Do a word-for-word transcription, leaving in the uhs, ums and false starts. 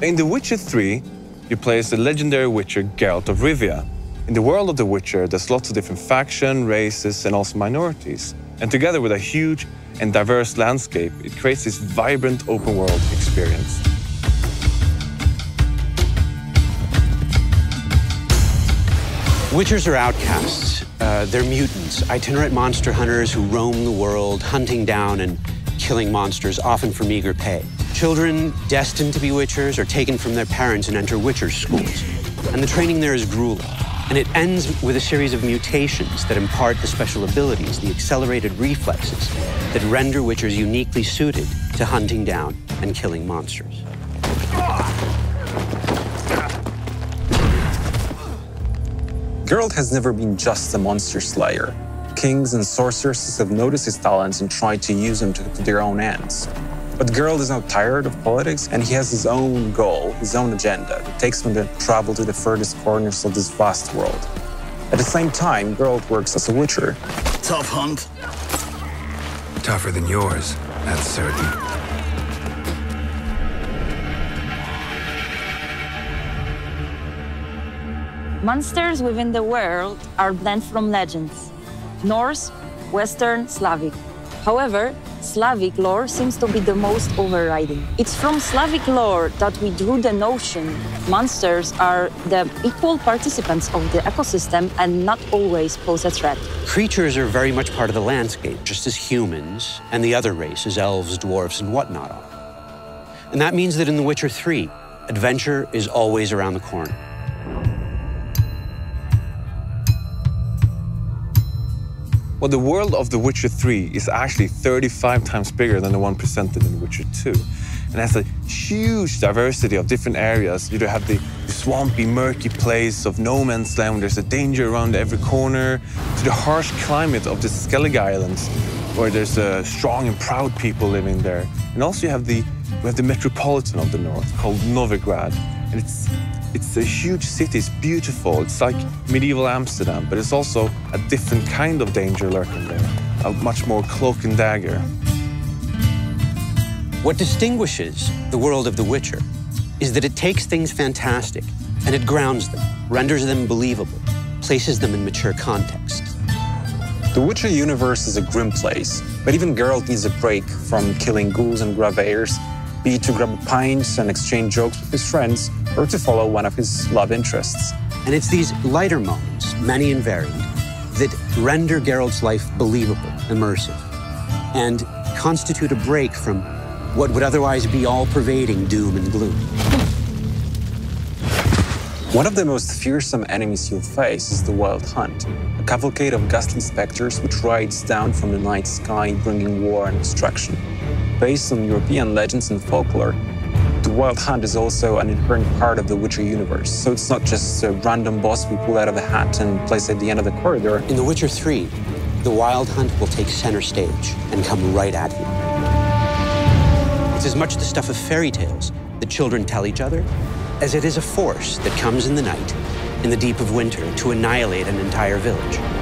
In The Witcher three, you play as the legendary witcher Geralt of Rivia. In the world of The Witcher, there's lots of different factions, races, and also minorities. And together with a huge and diverse landscape, it creates this vibrant open-world experience. Witchers are outcasts. Uh, they're mutants, itinerant monster hunters who roam the world, hunting down and killing monsters, often for meager pay. Children destined to be witchers are taken from their parents and enter witchers' schools. And the training there is grueling. And it ends with a series of mutations that impart the special abilities, the accelerated reflexes, that render witchers uniquely suited to hunting down and killing monsters. Geralt has never been just a monster slayer. Kings and sorceresses have noticed his talents and tried to use him to, to their own ends. But Geralt is now tired of politics, and he has his own goal, his own agenda, that takes him to travel to the furthest corners of this vast world. At the same time, Geralt works as a witcher. Tough hunt. Tougher than yours, that's certain. Monsters within the world are blend from legends: Norse, Western, Slavic. However, Slavic lore seems to be the most overriding. It's from Slavic lore that we drew the notion monsters are the equal participants of the ecosystem and not always pose a threat. Creatures are very much part of the landscape, just as humans and the other races, elves, dwarfs, and whatnot are. And that means that in The Witcher three, adventure is always around the corner. Well, the world of The Witcher three is actually thirty-five times bigger than the one presented in The Witcher two. And has a huge diversity of different areas. You have the, the swampy, murky place of No Man's Land, where there's a danger around every corner, to the harsh climate of the Skellige Islands, where there's uh, strong and proud people living there. And also you have the, we have the metropolitan of the north, called Novigrad. And it's, it's a huge city, it's beautiful. It's like medieval Amsterdam, but it's also a different kind of danger lurking there, a much more cloak and dagger. What distinguishes the world of The Witcher is that it takes things fantastic and it grounds them, renders them believable, places them in mature contexts. The Witcher universe is a grim place, but even Geralt needs a break from killing ghouls and graveyors, be it to grab a pint and exchange jokes with his friends, or to follow one of his love interests. And it's these lighter moments, many and varied, that render Geralt's life believable, immersive, and constitute a break from what would otherwise be all-pervading doom and gloom. One of the most fearsome enemies you'll face is the Wild Hunt, a cavalcade of ghastly specters which rides down from the night sky, bringing war and destruction. Based on European legends and folklore, the Wild Hunt is also an inherent part of the Witcher universe, so it's not just a random boss we pull out of a hat and place at the end of the corridor. In The Witcher three, the Wild Hunt will take center stage and come right at you. It's as much the stuff of fairy tales that children tell each other as it is a force that comes in the night, in the deep of winter, to annihilate an entire village.